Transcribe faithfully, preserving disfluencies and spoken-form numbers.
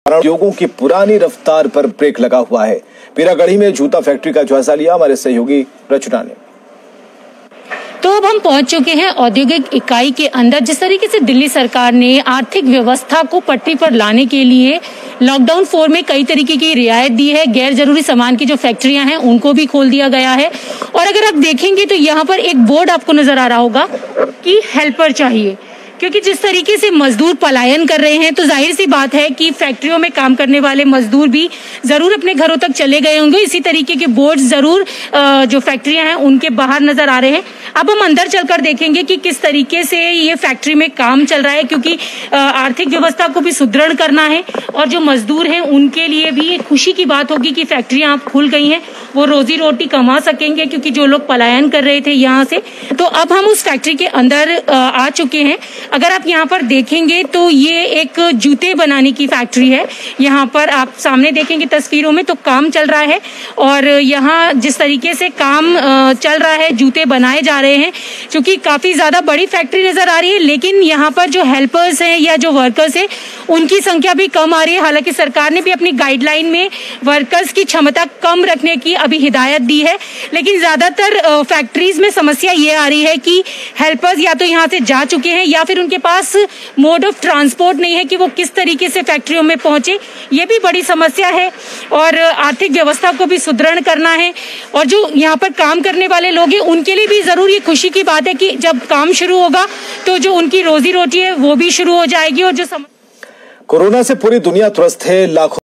उद्योगों की पुरानी रफ्तार पर ब्रेक लगा हुआ है। पीरागढ़ी में जूता फैक्ट्री का जायजा लिया हमारे सहयोगी रचना ने। तो अब हम पहुंच चुके हैं औद्योगिक इकाई के अंदर। जिस तरीके से दिल्ली सरकार ने आर्थिक व्यवस्था को पटरी पर लाने के लिए लॉकडाउन फोर में कई तरीके की रियायत दी है, गैर जरूरी सामान की जो फैक्ट्रियां हैं उनको भी खोल दिया गया है। और अगर आप देखेंगे तो यहाँ पर एक बोर्ड आपको नजर आ रहा होगा कि हेल्पर चाहिए, क्योंकि जिस तरीके से मजदूर पलायन कर रहे हैं तो जाहिर सी बात है कि फैक्ट्रियों में काम करने वाले मजदूर भी जरूर अपने घरों तक चले गए होंगे। इसी तरीके के बोर्ड जरूर जो फैक्ट्रियां हैं उनके बाहर नजर आ रहे हैं। अब हम अंदर चलकर देखेंगे कि किस तरीके से ये फैक्ट्री में काम चल रहा है, क्योंकि आर्थिक व्यवस्था को भी सुदृढ़ करना है और जो मजदूर हैं उनके लिए भी एक खुशी की बात होगी कि फैक्ट्रियां अब खुल गई हैं, वो रोजी रोटी कमा सकेंगे, क्योंकि जो लोग पलायन कर रहे थे यहाँ से। तो अब हम उस फैक्ट्री के अंदर आ चुके हैं। अगर आप यहाँ पर देखेंगे तो ये एक जूते बनाने की फैक्ट्री है। यहाँ पर आप सामने देखेंगे तस्वीरों में तो काम चल रहा है और यहाँ जिस तरीके से काम चल रहा है, जूते बनाए जा रहे हैं। क्योंकि काफी ज्यादा बड़ी फैक्ट्री नजर आ रही है, लेकिन यहाँ पर जो हेल्पर्स हैं या जो वर्कर्स हैं उनकी संख्या भी कम आ रही है। हालांकि सरकार ने भी अपनी गाइडलाइन में वर्कर्स की क्षमता कम रखने की अभी हिदायत दी है, लेकिन ज्यादातर फैक्ट्रीज में समस्या ये आ रही है कि हेल्पर्स या तो यहाँ से जा चुके हैं या फिर उनके पास मोड ऑफ ट्रांसपोर्ट नहीं है कि वो किस तरीके से फैक्ट्रियों में पहुंचे। ये भी बड़ी समस्या है और आर्थिक व्यवस्था को भी सुदृढ़ करना है। और जो यहाँ पर काम करने वाले लोग हैं उनके लिए भी जरूर ये खुशी की बात है कि जब काम शुरू होगा तो जो उनकी रोजी रोटी है वो भी शुरू हो जाएगी। और जो सम... कोरोना से पूरी दुनिया त्रस्त है। लाखों